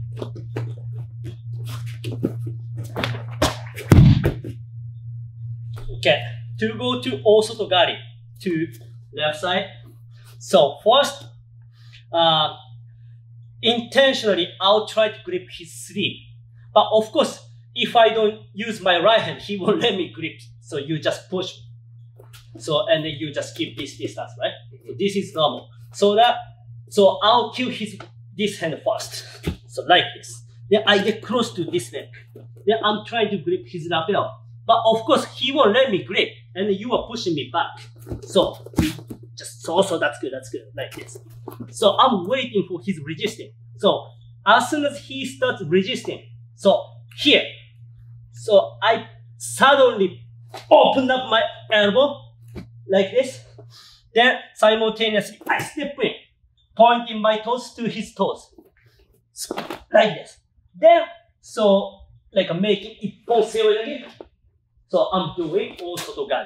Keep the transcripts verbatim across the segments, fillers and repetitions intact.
Okay, to go to O Soto gari, to left side. So first, uh, intentionally, I'll try to grip his sleeve. But of course, if I don't use my right hand, he won't let me grip. So you just push. So, and then you just keep this distance, right? So this is normal. So that, so I'll kill his, this hand first. So like this. Then I get close to this leg. Then I'm trying to grip his lapel. But of course, he won't let me grip. And then you are pushing me back. So, just, so, so that's good, that's good, like this. So I'm waiting for his resisting. So as soon as he starts resisting, so here, so I suddenly open up my elbow, like this. Then simultaneously I step in, pointing my toes to his toes. So, like this. Then, so, like making ippon seoi again. So I'm doing O Soto gari.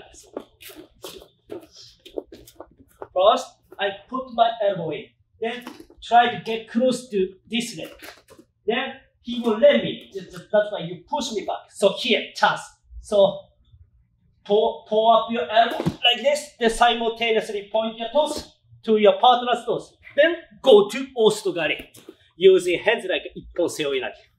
First, I put my elbow in. Then try to get close to this leg. Then he will let me. That's why you push me back. So here, chance. So pull, pull up your elbow like this. Then simultaneously point your toes to your partner's toes. Then go to O Soto gari using hands like ippon seoi nagi.